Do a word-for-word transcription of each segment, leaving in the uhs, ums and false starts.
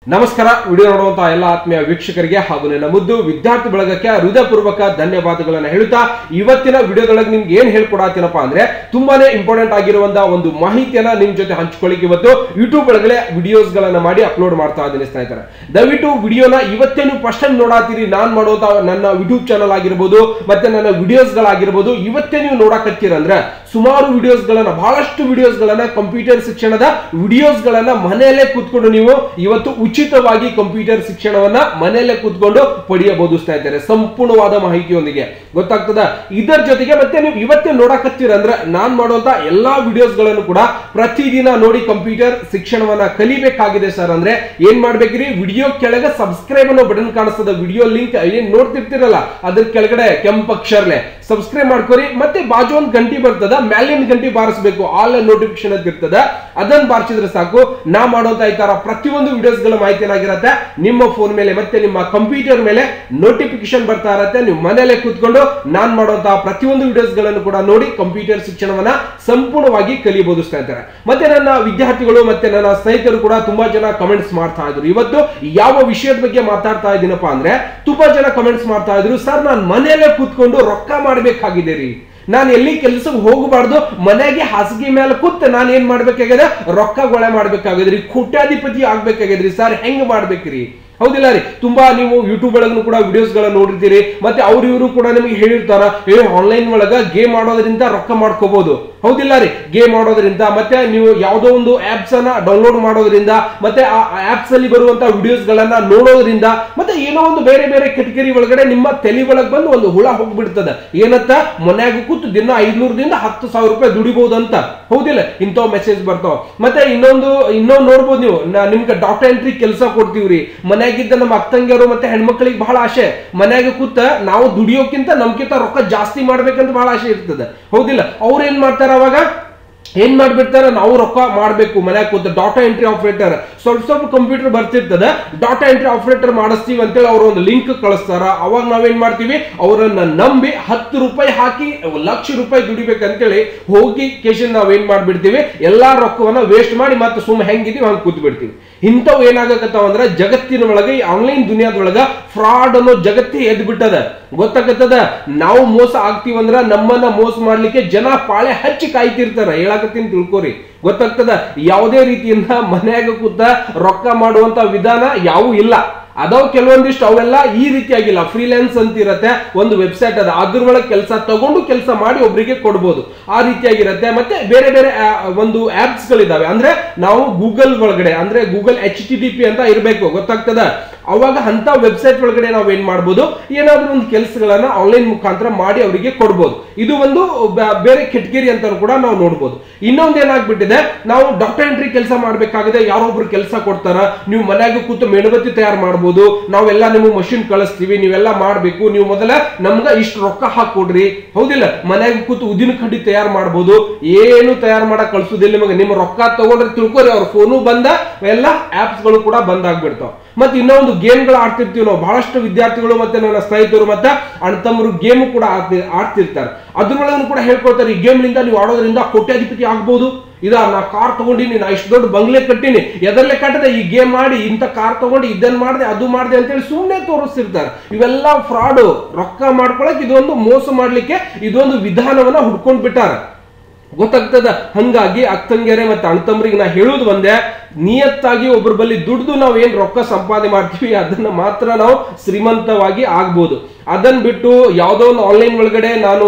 ನಮಸ್ಕಾರ. ವಿಡಿಯೋ ನೋಡುವಂತಹ ಎಲ್ಲ ಆತ್ಮೀಯ ವೀಕ್ಷಕರಿಗೆ ಹಾಗೂ ನನ್ನ ಮುದ್ದು ವಿದ್ಯಾರ್ಥಿ ಬಳಗಕ್ಕೆ ಹೃದಯಪೂರ್ವಕ ಧನ್ಯವಾದಗಳನ್ನು ಹೇಳುತ್ತಾ ಇವತ್ತಿನ ವಿಡಿಯೋದೊಳಗೆ ನಿಮ್ಗೆ ಏನ್ ಹೇಳ್ಕೊಡತ್ತೀನಪ್ಪ ಅಂದ್ರೆ ತುಂಬಾನೇ ಇಂಪಾರ್ಟೆಂಟ್ ಆಗಿರುವಂತಹ ಒಂದು ಮಾಹಿತಿಯನ್ನ ನಿಮ್ ಜೊತೆ ಹಂಚ್ಕೊಳ್ಳಿಕ್ಕೆ ಇವತ್ತು ಯೂಟ್ಯೂಬ್ ಒಳಗಡೆ ವಿಡಿಯೋಸ್ ಗಳನ್ನ ಮಾಡಿ ಅಪ್ಲೋಡ್ ಮಾಡ್ತಾ ಇದ್ದೀನಿ ಸ್ನೇಹಿತರೆ. ದಯವಿಟ್ಟು ವಿಡಿಯೋನ ಇವತ್ತೇನು ಫಸ್ಟ್ ಟೈಮ್ ನೋಡಾತೀರಿ ನಾನ್ ಮಾಡುವಂತ ನನ್ನ ಯೂಟ್ಯೂಬ್ ಚಾನಲ್ ಆಗಿರ್ಬೋದು ಮತ್ತೆ ನನ್ನ ವಿಡಿಯೋಸ್ ಗಳಾಗಿರ್ಬೋದು ಇವತ್ತೇ ನೀವು ನೋಡಕತ್ತೀರಂದ್ರೆ ಸುಮಾರು ವಿಡಿಯೋಸ್ ಗಳನ್ನ ಬಹಳಷ್ಟು ವಿಡಿಯೋಸ್ ಗಳನ್ನ ಕಂಪ್ಯೂಟರ್ ಶಿಕ್ಷಣದ ವಿಡಿಯೋಸ್ ಗಳನ್ನ ಮನೆಯಲ್ಲೇ ಕೂತ್ಕೊಂಡು ನೀವು ಇವತ್ತು ಉಚಿತವಾಗಿ ಕಂಪ್ಯೂಟರ್ ಶಿಕ್ಷಣವನ್ನ ಮನೆಯಲ್ಲೇ ಕೂತ್ಕೊಂಡು ಪಡೆಯಬಹುದು ಸ್ನೇಹಿತರೆ, ಸಂಪೂರ್ಣವಾದ ಮಾಹಿತಿಯೊಂದಿಗೆ ಗೊತ್ತಾಗ್ತದ. ಇದರ ಜೊತೆಗೆ ಮತ್ತೆ ನೀವು ಇವತ್ತೇ ನೋಡಕತ್ತೀರಂದ್ರೆ ನಾನ್ ಮಾಡುವಂತ ಎಲ್ಲಾ ವಿಡಿಯೋಸ್ ಗಳನ್ನು ಕೂಡ ಪ್ರತಿದಿನ ನೋಡಿ ಕಂಪ್ಯೂಟರ್ ಶಿಕ್ಷಣವನ್ನ ಕಲಿಬೇಕಾಗಿದೆ ಸರ್ ಅಂದ್ರೆ ಏನ್ ಮಾಡ್ಬೇಕ್ರಿ, ವಿಡಿಯೋ ಕೆಳಗೆ ಸಬ್ಸ್ಕ್ರೈಬ್ ಅನ್ನೋ ಬಟನ್ ಕಾಣಿಸ್ತದ, ವಿಡಿಯೋ ಲಿಂಕ್ ಏನ್ ನೋಡ್ತಿರ್ತಿರಲ್ಲ ಅದ್ರ ಕೆಳಗಡೆ ಕೆಂಪು ಅಕ್ಷರಲೆ ಸಬ್ಸ್ಕ್ರೈಬ್ ಮಾಡ್ಕೊರಿ. ಮತ್ತೆ ಬಾಜು ಒಂದು ಗಂಟೆ ಬರ್ತದ, ಮ್ಯಾಲಿನ ಗಂಟೆ ಬಾರಿಸಬೇಕು, ಆಲ್ ನೋಟಿಫಿಕೇಶನ್ ಅಂತ ಇರ್ತದ, ಅದನ್ನ ಬಾರಿಸಿದ್ರೆ ಸಾಕು ನಾ ಮಾಡುವಂತ ಈ ತರ ಪ್ರತಿಯೊಂದು ವಿಡಿಯೋಸ್ ಗಳ ಮಾಹಿತಿ ಏನಾಗಿರತ್ತೆ ನಿಮ್ಮ ಫೋನ್ ಮೇಲೆ ಮತ್ತೆ ನಿಮ್ಮ ಕಂಪ್ಯೂಟರ್ ಮೇಲೆ ನೋಟಿಫಿಕೇಶನ್ ಬರ್ತಾ ಇರತ್ತೆ. ನೀವು ಮನೆಯಲ್ಲೇ ಕೂತ್ಕೊಂಡು ನಾನ್ ಮಾಡುವಂತಹ ಪ್ರತಿಯೊಂದು ವಿಡಿಯೋಸ್ ಗಳನ್ನು ಕೂಡ ನೋಡಿ ಕಂಪ್ಯೂಟರ್ ಶಿಕ್ಷಣವನ್ನ ಸಂಪೂರ್ಣವಾಗಿ ಕಲಿಯಬಹುದು ಸ್ನೇಹಿತರೆ. ಮತ್ತೆ ನನ್ನ ವಿದ್ಯಾರ್ಥಿಗಳು ಮತ್ತೆ ನನ್ನ ಸ್ನೇಹಿತರು ಕೂಡ ತುಂಬಾ ಜನ ಕಮೆಂಟ್ಸ್ ಮಾಡ್ತಾ ಇದ್ರು. ಇವತ್ತು ಯಾವ ವಿಷಯದ ಬಗ್ಗೆ ಮಾತಾಡ್ತಾ ಇದ್ದೀನಪ್ಪ ಅಂದ್ರೆ ತುಂಬಾ ಜನ ಕಮೆಂಟ್ಸ್ ಮಾಡ್ತಾ ಇದ್ರು, ಸರ್ ನಾನು ಮನೆಯಲ್ಲೇ ಕೂತ್ಕೊಂಡು ರೊಕ್ಕ ಮಾಡ್ಬೇಕಾಗಿದೆ ರೀ, ನಾನು ಎಲ್ಲಿ ಕೆಲಸಕ್ಕೆ ಹೋಗಬಾರ್ದು, ಮನೆಗೆ ಹಾಸಿಗೆ ಮೇಲೆ ಕೂತ್ ನಾನು ಏನ್ ಮಾಡ್ಬೇಕಾಗಿದೆ ರೊಕ್ಕ ಗೊಳೆ ಮಾಡ್ಬೇಕಾಗಿದ್ರಿ, ಕೋಟ್ಯಾಧಿಪತಿ ಆಗ್ಬೇಕಾಗಿದ್ರಿ ಸರ್, ಹೆಂಗ್ ಮಾಡ್ಬೇಕ್ರಿ? ಹೌದಿಲ್ಲ ರೀ, ತುಂಬಾ ನೀವು ಯೂಟ್ಯೂಬ್ ಒಳಗೂ ಕೂಡ ವಿಡಿಯೋಸ್ ಗಳನ್ನ ನೋಡಿರ್ತೀರಿ. ಮತ್ತೆ ಅವ್ರು ಇವರು ಕೂಡ ನಿಮಗೆ ಹೇಳಿರ್ತಾರ ಏ ಆನ್ಲೈನ್ ಒಳಗ ಗೇಮ್ ಆಡೋದ್ರಿಂದ ರೊಕ್ಕ ಮಾಡ್ಕೋಬಹುದು. ಹೌದಿಲ್ಲ ರೀ, ಗೇಮ್ ಆಡೋದ್ರಿಂದ ಮತ್ತೆ ನೀವು ಯಾವುದೋ ಒಂದು ಆಪ್ಸ್ ಅನ್ನ ಡೌನ್ಲೋಡ್ ಮಾಡೋದ್ರಿಂದ ಮತ್ತೆ ಆ ಆಪ್ಸ್ ಅಲ್ಲಿ ಬರುವಂತ ವಿಡಿಯೋಸ್ ಗಳನ್ನ ನೋಡೋದ್ರಿಂದ ಮತ್ತೆ ಏನೋ ಒಂದು ಬೇರೆ ಬೇರೆ ಕೆಟಗರಿ ಒಳಗಡೆ ನಿಮ್ಮ ತಲೆ ಒಳಗೆ ಬಂದು ಒಂದು ಹುಳ ಹೋಗ್ಬಿಡ್ತದ. ಏನಂತ ಮನ್ಯಾಗ ಕೂತು ದಿನ ಐದ್ನೂರದಿಂದ ಹತ್ತು ಸಾವಿರ ರೂಪಾಯಿ ದುಡಿಬಹುದು ಅಂತ. ಹೌದಿಲ್ಲ, ಇಂಥವ್ ಮೆಸೇಜ್ ಬರ್ತಾವ. ಮತ್ತೆ ಇನ್ನೊಂದು ಇನ್ನೊಂದು ನೋಡ್ಬೋದು ನೀವು, ನಿಮ್ಗೆ ಡಾಟಾ ಎಂಟ್ರಿ ಕೆಲಸ ಕೊಡ್ತೀವ್ರಿ, ಮನ್ಯಾಗಿದ್ದ ನಮ್ಮ ಅಕ್ಕಂಗಿಯರು ಮತ್ತೆ ಹೆಣ್ಮಕ್ಳಿಗೆ ಬಹಳ ಆಸೆ, ಮನ್ಯಾಗ ಕೂತ ನಾವು ದುಡಿಯೋಕ್ಕಿಂತ ನಮ್ಕಿಂತ ರೊಕ್ಕ ಜಾಸ್ತಿ ಮಾಡ್ಬೇಕಂತ ಬಹಳ ಆಸೆ ಇರ್ತದೆ. ಹೌದಿಲ್ಲ, ಅವ್ರು ಏನ್ ಮಾಡ್ತಾರ ಅವಾಗ ಏನ್ ಮಾಡ್ಬಿಡ್ತಾರೆ, ನಾವು ರೊಕ್ಕ ಮಾಡ್ಬೇಕು ಮನ್ಯಾಗ ಕೂತ ಡಾಟಾ ಎಂಟ್ರಿ ಆಪರೇಟರ್ ಸ್ವಲ್ಪ ಸ್ವಲ್ಪ ಕಂಪ್ಯೂಟರ್ ಬರ್ತಿರ್ತದ, ಡಾಟಾ ಎಂಟ್ರಿ ಆಪರೇಟರ್ ಮಾಡಿಸ್ತೀವಿ ಅಂತೇಳಿ ಅವ್ರ ಒಂದು ಲಿಂಕ್ ಕಳಿಸ್ತಾರ. ಅವಾಗ ನಾವೇನ್ ಮಾಡ್ತೀವಿ, ಅವರನ್ನ ನಂಬಿ ಹತ್ತು ರೂಪಾಯಿ ಹಾಕಿ ಲಕ್ಷ ರೂಪಾಯಿ ದುಡಿಬೇಕಂತೇಳಿ ಹೋಗಿ ಕೇಶನ್ ನಾವೇನ್ ಮಾಡ್ಬಿಡ್ತೀವಿ, ಎಲ್ಲಾ ರೊಕ್ಕವನ್ನ ವೇಸ್ಟ್ ಮಾಡಿ ಮತ್ತೆ ಸುಮ್ ಹೆಂಗಿದೀವಿ ಹಂಗೆ ಕೂತ್ ಬಿಡ್ತೀವಿ. ಇಂಥವು ಏನಾಗಕತ್ತಾವ ಅಂದ್ರೆ ಜಗತ್ತಿನ ಒಳಗೆ ಆನ್ಲೈನ್ ದುನಿಯಾದೊಳಗ ಫ್ರಾಡ್ ಅನ್ನೋ ಜಗತ್ತೇ ಎದ್ ಬಿಟ್ಟದ. ಗೊತ್ತಾಗತ್ತದ, ನಾವು ಮೋಸ ಆಗ್ತೀವಂದ್ರ ನಮ್ಮನ್ನ ಮೋಸ ಮಾಡ್ಲಿಕ್ಕೆ ಜನ ಪಾಳೆ ಹಚ್ಚಿ ಕಾಯ್ತಿರ್ತಾರ, ಹೇಳಕತ್ತೀನಿ ತಿಳ್ಕೊರಿ. ಗೊತ್ತಾಗ್ತದ, ಯಾವುದೇ ರೀತಿಯಿಂದ ಮನ್ಯಾಗ ಕೂತ ರೊಕ್ಕ ಮಾಡುವಂತ ವಿಧಾನ ಯಾವೂ ಇಲ್ಲ. ಅದಾವ ಕೆಲವೊಂದಿಷ್ಟು, ಅವೆಲ್ಲ ಈ ರೀತಿಯಾಗಿಲ್ಲ. ಫ್ರೀಲ್ಯಾನ್ಸ್ ಅಂತ ಇರತ್ತೆ, ಒಂದು ವೆಬ್ಸೈಟ್ ಅದ, ಅದ್ರ ಒಳಗೆ ಕೆಲಸ ತಗೊಂಡು ಕೆಲಸ ಮಾಡಿ ಒಬ್ಬರಿಗೆ ಕೊಡ್ಬೋದು, ಆ ರೀತಿಯಾಗಿರತ್ತೆ. ಮತ್ತೆ ಬೇರೆ ಬೇರೆ ಒಂದು ಆಪ್ಸ್ ಗಳಿದಾವೆ, ಅಂದ್ರೆ ನಾವು ಗೂಗಲ್ ಒಳಗಡೆ ಅಂದ್ರೆ Google H T T P ಅಂತ ಇರಬೇಕು. ಗೊತ್ತಾಗ್ತದ, ಅವಾಗ ಅಂತ ವೆಬ್ಸೈಟ್ ಒಳಗಡೆ ನಾವು ಏನ್ ಮಾಡ್ಬೋದು, ಏನಾದ್ರೂ ಒಂದು ಕೆಲಸಗಳನ್ನ ಆನ್ಲೈನ್ ಮುಖಾಂತರ ಮಾಡಿ ಅವರಿಗೆ ಕೊಡ್ಬೋದು. ಇದು ಒಂದು ಬೇರೆ ಕೆಟಗರಿ ಅಂತ ಕೂಡ ನಾವು ನೋಡ್ಬೋದು. ಇನ್ನೊಂದು ಏನಾಗ್ಬಿಟ್ಟಿದೆ, ನಾವು ಡಾಟಾ ಎಂಟ್ರಿ ಕೆಲಸ ಮಾಡ್ಬೇಕಾಗಿದೆ, ಯಾರೊಬ್ರು ಕೆಲಸ ಕೊಡ್ತಾರ, ನೀವು ಮನ್ಯಾಗ ಕೂತು ಮೇಣಬತ್ತಿ ತಯಾರು ಮಾಡ್ಬೋದು, ನಾವೆಲ್ಲ ನಿಮ್ಗೆ ಮಷಿನ್ ಕಳಿಸ್ತೀವಿ, ನೀವೆಲ್ಲ ಮಾಡ್ಬೇಕು, ನೀವು ಮೊದಲ ನಮ್ಗ ಇಷ್ಟು ರೊಕ್ಕ ಹಾಕೊಡ್ರಿ. ಹೌದಿಲ್ಲ, ಮನ್ಯಾಗ ಕೂತು ಉದಿನ ಕಡ್ಡಿ ತಯಾರು ಮಾಡ್ಬೋದು, ಏನು ತಯಾರು ಮಾಡಕ್ ಕಳ್ಸುದಿಲ್ಲ ನಿಮಗೆ, ನಿಮ್ಮ ರೊಕ್ಕ ತಗೊಂಡ್ರೆ ತಿಳ್ಕೊರಿ ಅವ್ರ ಫೋನು ಬಂದ, ಎಲ್ಲ ಆಪ್ಸ್ ಗಳು ಕೂಡ ಬಂದ್ ಆಗ್ಬಿಡ್ತಾವ. ಮತ್ತೆ ಇನ್ನೊಂದು ಗೇಮ್ ಗಳು ಆಡ್ತಿರ್ತೀವಿ ನಾವು, ಬಹಳಷ್ಟು ವಿದ್ಯಾರ್ಥಿಗಳು ಮತ್ತೆ ನನ್ನ ಸ್ನೇಹಿತರು ಮತ್ತೆ ಅಣ್ತಮ್ಮರು ಗೇಮ್ ಕೂಡ ಆಡ್ತಿರ್ತಾರೆ. ಅದ್ರೊಳಗೂ ಕೂಡ ಹೇಳ್ಕೊಳ್ತಾರೆ, ಈ ಗೇಮ್ ನಿಂದ ನೀವು ಆಡೋದ್ರಿಂದ ಕೋಟ್ಯಾಧಿಪತಿ ಆಗ್ಬಹುದು, ಇದ ನಾ ಕಾರ್ ತಗೊಂಡಿನಿ, ನಾ ಇಷ್ಟು ದೊಡ್ಡ ಬಂಗ್ಲೆ ಕಟ್ಟಿನಿ, ಎದರ್ಲೆ ಕಟ್ಟದೆ ಈ ಗೇಮ್ ಮಾಡಿ ಇಂಥ ಕಾರ್ ತಗೊಂಡು ಇದನ್ನ ಮಾಡಿದೆ ಅದು ಮಾಡಿದೆ ಅಂತೇಳಿ ಸುಮ್ಮನೆ ತೋರಿಸ್ತಿರ್ತಾರೆ. ಇವೆಲ್ಲ ಫ್ರಾಡ್, ರೊಕ್ಕ ಮಾಡ್ಕೊಳಕ್ ಇದೊಂದು ಮೋಸ ಮಾಡ್ಲಿಕ್ಕೆ ಇದೊಂದು ವಿಧಾನವನ್ನ ಹುಡ್ಕೊಂಡ್ ಬಿಟ್ಟಾರ. ಗೊತ್ತಾಗ್ತದ, ಹಂಗಾಗಿ ಅಕ್ಕಂಗೆರೆ ಮತ್ತೆ ಅಣ್ತಮ್ರಿಗೆ ನಾ ಹೇಳುವುದು ಒಂದೇ, ನಿಯತ್ತಾಗಿ ಒಬ್ಬರ ಬಳಿ ದುಡ್ದು ನಾವು ಏನ್ ರೊಕ್ಕ ಸಂಪಾದನೆ ಮಾಡ್ತೀವಿ ಅದನ್ನ ಮಾತ್ರ ನಾವು ಶ್ರೀಮಂತವಾಗಿ ಆಗ್ಬೋದು. ಅದನ್ನ ಬಿಟ್ಟು ಯಾವುದೋ ಒಂದು ಆನ್ಲೈನ್ ಒಳಗಡೆ ನಾನು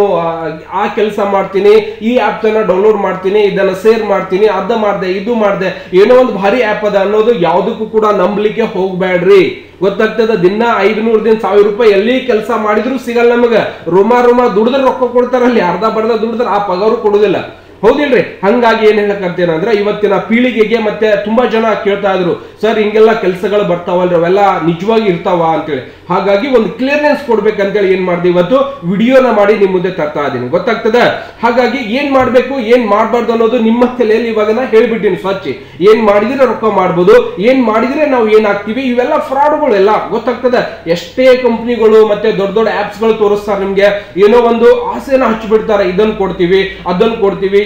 ಆ ಕೆಲಸ ಮಾಡ್ತೀನಿ, ಈ ಆಪ್ಸ್ ಅನ್ನ ಡೌನ್ಲೋಡ್ ಮಾಡ್ತೀನಿ, ಇದನ್ನ ಶೇರ್ ಮಾಡ್ತೀನಿ, ಅದ ಮಾಡ್ದೆ ಇದು ಮಾಡ್ದೆ, ಏನೋ ಒಂದು ಭಾರಿ ಆಪ್ ಅದ ಅನ್ನೋದು ಯಾವುದಕ್ಕೂ ಕೂಡ ನಂಬಲಿಕ್ಕೆ ಹೋಗ್ಬೇಡ್ರಿ. ಗೊತ್ತಾಗ್ತದ, ದಿನ ಐದ್ನೂರು ದಿನ ಸಾವಿರ ರೂಪಾಯಿ ಎಲ್ಲಿ ಕೆಲಸ ಮಾಡಿದ್ರು ಸಿಗಲ್ಲ ನಮಗ. ರುಮಾ ರುಮಾ ದುಡಿದ್ರೆ ರೊಕ್ಕ ಕೊಡ್ತಾರಲ್ಲಿ, ಅರ್ಧ ಬರ್ಧ ದುಡಿದ್ರೆ ಆ ಪಗಾರು ಕೊಡುದಿಲ್ಲ. ಹೌದಿಲ್ರಿ, ಹಂಗಾಗಿ ಏನ್ ಹೇಳಕತ್ತೇನ ಅಂದ್ರೆ ಇವತ್ತಿನ ಪೀಳಿಗೆಗೆ ಮತ್ತೆ ತುಂಬಾ ಜನ ಕೇಳ್ತಾ ಇದ್ರು, ಸರ್ ಹಿಂಗೆಲ್ಲ ಕೆಲಸಗಳು ಬರ್ತಾವಲ್ರಿ, ಅವೆಲ್ಲ ನಿಜವಾಗಿ ಇರ್ತಾವ ಅಂತೇಳಿ. ಹಾಗಾಗಿ ಒಂದು ಕ್ಲಿಯರ್ನೆಸ್ ಕೊಡ್ಬೇಕಂತೇಳಿ ಏನ್ ಮಾಡಿದೆ, ಇವತ್ತು ವಿಡಿಯೋನ ಮಾಡಿ ನಿಮ್ ಮುಂದೆ ತರ್ತಾ ಇದೀನಿ. ಗೊತ್ತಾಗ್ತದ, ಹಾಗಾಗಿ ಏನ್ ಮಾಡ್ಬೇಕು ಏನ್ ಮಾಡ್ಬಾರ್ದು ಅನ್ನೋದು ನಿಮ್ಮ ತಲೆಯಲ್ಲಿ ಇವಾಗ ನಾ ಹೇಳ್ಬಿಟ್ಟಿನಿ ಸ್ವಚ್ಛ. ಏನ್ ಮಾಡಿದ್ರೆ ರೊಕ್ಕ ಮಾಡ್ಬೋದು, ಏನ್ ಮಾಡಿದ್ರೆ ನಾವು ಏನಾಗ್ತೀವಿ, ಇವೆಲ್ಲ ಫ್ರಾಡ್ಗಳು ಎಲ್ಲ. ಗೊತ್ತಾಗ್ತದ, ಎಷ್ಟೇ ಕಂಪ್ನಿಗಳು ಮತ್ತೆ ದೊಡ್ಡ ದೊಡ್ಡ ಆಪ್ಸ್ ಗಳು ತೋರಿಸ್ತಾರೆ ನಿಮ್ಗೆ, ಏನೋ ಒಂದು ಆಸೆನ ಹಚ್ಚಿಬಿಡ್ತಾರೆ, ಇದನ್ನ ಕೊಡ್ತೀವಿ ಅದನ್ನ ಕೊಡ್ತೀವಿ,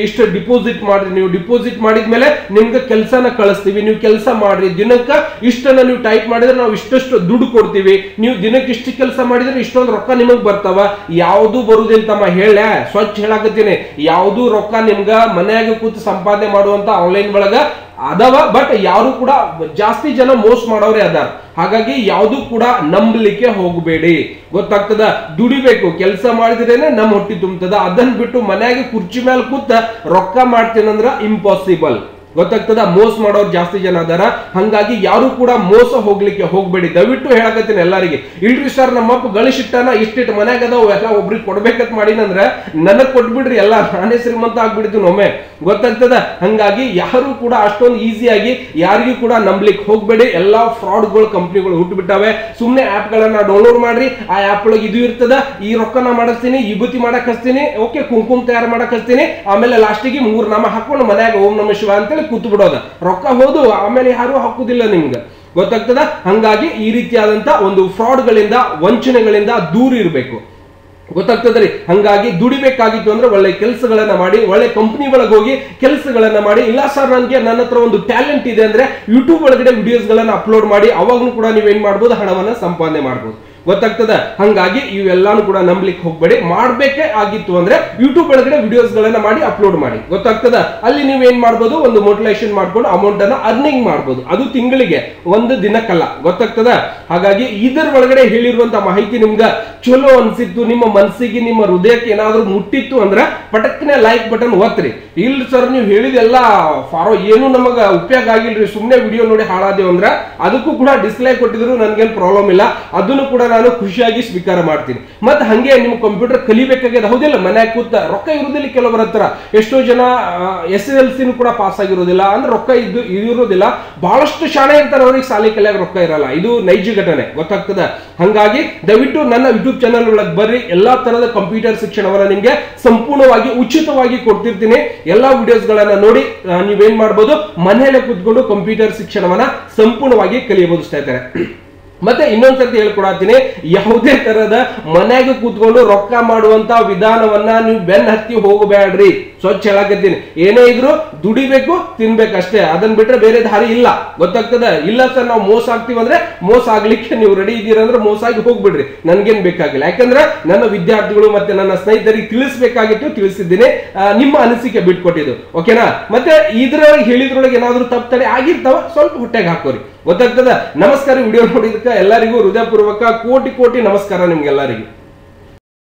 ಇಷ್ಟು ಡಿಪಾಸಿಟ್ ಮಾಡ್ರಿ, ನೀವು ಡಿಪಾಸಿಟ್ ಮಾಡಿದ್ಮೇಲೆ ನಿಮ್ಗೆ ಕೆಲಸನ ಕಳಿಸ್ತೀವಿ, ನೀವು ಕೆಲಸ ಮಾಡ್ರಿ, ದಿನಕ್ಕ ಇಷ್ಟನ್ನ ನೀವು ಟೈಪ್ ಮಾಡಿದ್ರೆ ನಾವು ಇಷ್ಟಷ್ಟು ದುಡ್ಡು ಕೊಡ್ತೀವಿ, ನೀವು ದಿನಕ್ಕೆ ಇಷ್ಟು ಕೆಲಸ ಮಾಡಿದ್ರೆ ಇಷ್ಟೊಂದು ರೊಕ್ಕ ನಿಮಗ್ ಬರ್ತಾವ. ಯಾವುದು ಬರುದಿಲ್ಲ ತಮ್ಮ, ಹೇಳ ಸ್ವಚ್ಛ ಹೇಳಾಕತ್ತೀನಿ, ಯಾವುದು ರೊಕ್ಕ ನಿಮ್ಗ ಮನ್ಯಾಗ ಕೂತು ಸಂಪಾದನೆ ಮಾಡುವಂತ ಆನ್ಲೈನ್ ಒಳಗ ಅದಾವ. ಬಟ್ ಯಾರು ಕೂಡ ಜಾಸ್ತಿ ಜನ ಮೋಸ ಮಾಡೋರೇ ಅದಾರ. ಹಾಗಾಗಿ ಯಾವುದು ಕೂಡ ನಂಬಲಿಕ್ಕೆ ಹೋಗಬೇಡಿ. ಗೊತ್ತಾಗ್ತದ, ದುಡಿಬೇಕು, ಕೆಲಸ ಮಾಡಿದ್ರೇನೆ ನಮ್ಮ ಹೊಟ್ಟಿ ತುಂಬತದ. ಅದನ್ನ ಬಿಟ್ಟು ಮನ್ಯಾಗ ಕುರ್ಚಿ ಮೇಲೆ ಕೂತ ರೊಕ್ಕ ಮಾಡ್ತೀನಂದ್ರ ಇಂಪಾಸಿಬಲ್. ಗೊತ್ತಾಗ್ತದ, ಮೋಸ ಮಾಡೋರು ಜಾಸ್ತಿ ಜನ ಅದಾರ. ಹಂಗಾಗಿ ಯಾರು ಕೂಡ ಮೋಸ ಹೋಗ್ಲಿಕ್ಕೆ ಹೋಗ್ಬೇಡಿ. ದಯವಿಟ್ಟು ಹೇಳಕತ್ತೀನಿ ಎಲ್ಲರಿಗೆ. ಇಲ್ರಿ ಸರ್ ನಮ್ಮಪ್ಪ ಗಳಿಸಿಟ್ಟನ ಇಷ್ಟಿಟ್ಟು ಮನ್ಯಾಗ ಅದಾವ ಎಲ್ಲ ಒಬ್ರಿಗೆ ಕೊಡ್ಬೇಕಂತ ಮಾಡಿನಂದ್ರ ನನಗ್ ಕೊಟ್ಬಿಡ್ರಿ, ಎಲ್ಲ ನಾನೇ ಶ್ರೀಮಂತ ಆಗ್ಬಿಡ್ತೀನಿ ಒಮ್ಮೆ. ಗೊತ್ತಾಗ್ತದ, ಹಂಗಾಗಿ ಯಾರು ಕೂಡ ಅಷ್ಟೊಂದು ಈಸಿಯಾಗಿ ಯಾರಿಗೂ ಕೂಡ ನಂಬಲಿಕ್ಕೆ ಹೋಗ್ಬೇಡಿ. ಎಲ್ಲಾ ಫ್ರಾಡ್ಗಳು ಕಂಪ್ನಿಗಳು ಹುಟ್ಟುಬಿಟ್ಟಾವೆ. ಸುಮ್ನೆ ಆಪ್ ಗಳನ್ನ ಡೌನ್ಲೋಡ್ ಮಾಡ್ರಿ. ಆ ಆಪ್ ಒಳಗೆ ಇದು ಇರ್ತದ, ಈ ರೊಕ್ಕನ ಮಾಡಿಸ್ತೀನಿ, ವಿಭೂತಿ ಮಾಡಕ್ ಹಚ್ತೀನಿ, ಓಕೆ ಕುಂಕುಮ ತಯಾರು ಮಾಡಕ್ ಹಚ್ತೀನಿ, ಆಮೇಲೆ ಲಾಸ್ಟಿಗೆ ಮೂರ್ ನಾಮ ಹಾಕೊಂಡು ಮನ್ಯಾಗ ಓಂ ನಮ ಶಿವ ಅಂತೇಳಿ ಕೂತು ಬಿಡೋದ, ರೊಕ್ಕ ಹೋದು ಆಮೇಲೆ ಯಾರು ಹಾಕುದಿಲ್ಲ ನಿಮ್ಗೆ. ಗೊತ್ತಾಗ್ತದ, ಹಂಗಾಗಿ ಈ ರೀತಿಯಾದಂತ ಒಂದು ಫ್ರಾಡ್ ಗಳಿಂದ ವಂಚನೆಗಳಿಂದ ದೂರ ಇರಬೇಕು. ಗೊತ್ತಾಗ್ತದ್ರಿ. ಹಂಗಾಗಿ ದುಡಿಬೇಕಾಗಿತ್ತು ಅಂದ್ರೆ ಒಳ್ಳೆ ಕೆಲಸಗಳನ್ನ ಮಾಡಿ, ಒಳ್ಳೆ ಕಂಪನಿ ಒಳಗೆ ಹೋಗಿ ಕೆಲಸಗಳನ್ನ ಮಾಡಿ. ಇಲ್ಲ ಸರ್ ನನಗೆ ನನ್ನ ಹತ್ರ ಒಂದು ಟ್ಯಾಲೆಂಟ್ ಇದೆ ಅಂದ್ರೆ ಯೂಟ್ಯೂಬ್ ಒಳಗಡೆ ವಿಡಿಯೋಸ್ ಗಳನ್ನ ಅಪ್ಲೋಡ್ ಮಾಡಿ, ಅವಾಗೂ ಕೂಡ ನೀವೇನ್ ಮಾಡ್ಬೋದು, ಹಣವನ್ನ ಸಂಪಾದನೆ ಮಾಡ್ಬೋದು. ಗೊತ್ತಾಗ್ತದ, ಹಂಗಾಗಿ ಇವೆಲ್ಲಾನು ಕೂಡ ನಂಬಲಿಕ್ಕೆ ಹೋಗ್ಬೇಡಿ. ಮಾಡ್ಬೇಕೇ ಆಗಿತ್ತು ಅಂದ್ರೆ ಯೂಟ್ಯೂಬ್ ಒಳಗಡೆ ವಿಡಿಯೋಸ್ ಗಳನ್ನ ಮಾಡಿ ಅಪ್ಲೋಡ್ ಮಾಡಿ. ಗೊತ್ತಾಗ್ತದ, ಅಲ್ಲಿ ನೀವು ಏನ್ ಮಾಡ್ಬೋದು, ಒಂದು ಮೋಟಿವೇಶನ್ ಮಾಡ್ಕೊಂಡು ಅಮೌಂಟ್ ಅನ್ನ ಅರ್ನಿಂಗ್ ಮಾಡ್ಬೋದು. ಅದು ತಿಂಗಳಿಗೆ, ಒಂದು ದಿನಕ್ಕಲ್ಲ. ಗೊತ್ತಾಗ್ತದ, ಹಾಗಾಗಿ ಇದರ ಒಳಗಡೆ ಹೇಳಿರುವಂತ ಮಾಹಿತಿ ನಿಮ್ಗ ಚಲೋ ಅನ್ಸಿತ್ತು, ನಿಮ್ಮ ಮನಸ್ಸಿಗೆ ನಿಮ್ಮ ಹೃದಯಕ್ಕೆ ಏನಾದ್ರೂ ಮುಟ್ಟಿತ್ತು ಅಂದ್ರೆ ಪಟಕ್ನೆ ಲೈಕ್ ಬಟನ್ ಒತ್ತ್ರಿ. ಇಲ್ಲ ಸರ್ ನೀವು ಹೇಳಿದೆಲ್ಲ ಫಾರೋ ಏನು ನಮಗ ಉಪಯೋಗ ಆಗಿಲ್ರಿ, ಸುಮ್ಮನೆ ವಿಡಿಯೋ ನೋಡಿ ಹಾಳಾದೇವ್ ಅಂದ್ರೆ ಅದಕ್ಕೂ ಕೂಡ ಡಿಸ್ಲೈಕ್ ಕೊಟ್ಟಿದ್ರು ನನ್ಗೇನು ಪ್ರಾಬ್ಲಮ್ ಇಲ್ಲ, ಅದನ್ನು ಕೂಡ ನಾನು ಖುಷಿಯಾಗಿ ಸ್ವೀಕಾರ ಮಾಡ್ತೀನಿ. ಮತ್ತೆ ಹಂಗೆ ನಿಮ್ ಕಂಪ್ಯೂಟರ್ ಕಲಿಬೇಕಾಗ್ಯದ, ಹೌದಿಲ್ಲ, ಮನ್ಯಾಗ ಕೂತ ರೊಕ್ಕ ಇರುವುದಿಲ್ಲ ಕೆಲವರ ಹತ್ರ. ಎಷ್ಟೋ ಜನ ಎಸ್ ಎಲ್ ಸಿ ಕೂಡ ಪಾಸ್ ಆಗಿರೋದಿಲ್ಲ, ಅಂದ್ರೆ ರೊಕ್ಕ ಇದ್ದು ಇರೋದಿಲ್ಲ. ಬಹಳಷ್ಟು ಶಾಣೆ ಇರ್ತಾರೆ, ಅವ್ರಿಗೆ ಶಾಲೆ ಕಲಿಯಾಗ ರೊಕ್ಕ ಇರಲ್ಲ. ಇದು ನೈಜ ಘಟನೆ. ಗೊತ್ತಾಗ್ತದ, ಹಂಗಾಗಿ ದಯವಿಟ್ಟು ನನ್ನ ಯೂಟ್ಯೂಬ್ ಚಾನಲ್ ಒಳಗೆ ಬರ್ರಿ. ಎಲ್ಲಾ ತರದ ಕಂಪ್ಯೂಟರ್ ಶಿಕ್ಷಣವನ್ನ ನಿಮ್ಗೆ ಸಂಪೂರ್ಣವಾಗಿ ಉಚಿತವಾಗಿ ಕೊಡ್ತಿರ್ತೀನಿ. ಎಲ್ಲಾ ವಿಡಿಯೋಸ್ ಗಳನ್ನ ನೋಡಿ ನೀವೇನ್ ಮಾಡ್ಬೋದು, ಮನೆಯಲ್ಲೇ ಕೂತ್ಕೊಂಡು ಕಂಪ್ಯೂಟರ್ ಶಿಕ್ಷಣವನ್ನ ಸಂಪೂರ್ಣವಾಗಿ ಕಲಿಯಬಹುದು ಸ್ನೇಹಿತರೆ. ಮತ್ತೆ ಇನ್ನೊಂದ್ಸರ್ತಿ ಹೇಳ್ಕೊಡತ್ತೀನಿ, ಯಾವುದೇ ತರದ ಮನ್ಯಾಗ ಕೂತ್ಕೊಂಡು ರೊಕ್ಕ ಮಾಡುವಂತ ವಿಧಾನವನ್ನ ನೀವು ಬೆನ್ ಹತ್ತಿ ಹೋಗಬೇಡ್ರಿ. ಸ್ವಚ್ಛ ಹೇಳಕತ್ತೀನಿ, ಏನೇ ಇದ್ರು ದುಡಿಬೇಕು, ತಿನ್ಬೇಕಷ್ಟೇ, ಅದನ್ನ ಬಿಟ್ರೆ ಬೇರೆ ದಾರಿ ಇಲ್ಲ. ಗೊತ್ತಾಗ್ತದ, ಇಲ್ಲ ಸರ್ ನಾವು ಮೋಸ ಆಗ್ತೀವಿ ಅಂದ್ರೆ ಮೋಸ ಆಗ್ಲಿಕ್ಕೆ ನೀವು ರೆಡಿ ಇದ್ದೀರಂದ್ರೆ ಮೋಸ ಆಗಿ ಹೋಗ್ಬಿಡ್ರಿ, ನನ್ಗೇನ್ ಬೇಕಾಗಿಲ್ಲ. ಯಾಕಂದ್ರೆ ನನ್ನ ವಿದ್ಯಾರ್ಥಿಗಳು ಮತ್ತೆ ನನ್ನ ಸ್ನೇಹಿತರಿಗೆ ತಿಳಿಸ್ಬೇಕಾಗಿತ್ತು, ತಿಳಿಸಿದ್ದೀನಿ. ನಿಮ್ಮ ಅನಿಸಿಕೆ ಬಿಟ್ಕೊಟ್ಟಿದ್ದು, ಓಕೆನಾ. ಮತ್ತೆ ಇದ್ರೊಳಗೆ ಹೇಳಿದ್ರೊಳಗೆ ಏನಾದ್ರು ತಪ್ಪು ತಡೆ ಆಗಿರ್ತಾವ, ಸ್ವಲ್ಪ ಹೊಟ್ಟೆಗೆ ಹಾಕೋರಿ. ಗೊತ್ತಾಗ್ತದ. ನಮಸ್ಕಾರ. ವಿಡಿಯೋ ನೋಡಿದಕ್ಕೆ ಎಲ್ಲರಿಗೂ ಹೃದಯಪೂರ್ವಕ ಕೋಟಿ ಕೋಟಿ ನಮಸ್ಕಾರ ನಿಮ್ಗೆಲ್ಲರಿಗೂ.